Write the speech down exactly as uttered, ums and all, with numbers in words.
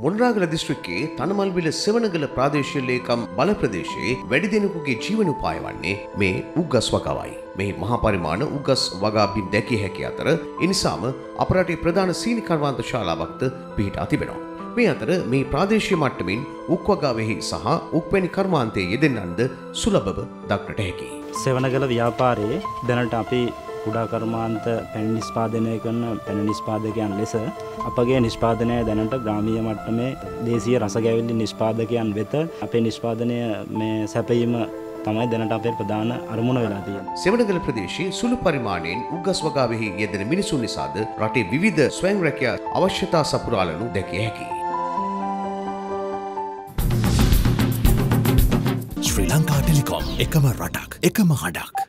මොණරාගල දිස්ත්‍රික්කයේ තනමල්විල සෙවණගල ප්‍රාදේශීය ලේකම් බල ප්‍රදේශයේ වැඩි දෙනෙකුගේ ජීවනෝපාය වන්නේ මේ උග්ගස් වගාවයි. මේ මහා පරිමාණ උග්ගස් වගා බිම් දැකිය හැකි අතර ඒ නිසාම අප රටේ ප්‍රධාන සීනි කර්මාන්ත ශාලාවක්ද පිහිටා තිබෙනවා. මේ අතර මේ ප්‍රාදේශීය මට්ටමින් උක් වගාවෙහි සහ උක්වැනි කර්මාන්තයේ යෙදෙන්නන්ද සුලභව දක්නට හැකියි. සෙවණගල ව්‍යාපාරයේ දැනට අපි කුඩා කර්මාන්ත පැන් නිෂ්පාදනය කරන පැන නිෂ්පාදකයන් ලෙස අපගේ නිෂ්පාදනය දැනට ග්‍රාමීය මට්ටමේ දේශීය රසගැවිලි නිෂ්පාදකයන් වෙත අපේ නිෂ්පාදනය මේ සැපයීම තමයි දැනට අපේ ප්‍රධාන අරමුණ වෙලා තියෙන්නේ. සෙවණගල ප්‍රදේශයේ සුළු පරිමාණයෙන් උග්ගස් වගාවෙහි යෙදෙන මිනිසුන් නිසාද රටේ විවිධ ස්වයං රැකියා අවශ්‍යතා සපුරාලනු දැකිය හැකියි. ශ්‍රී ලංකා ටෙලිකොම් එකම රටක් එකම හඬක්.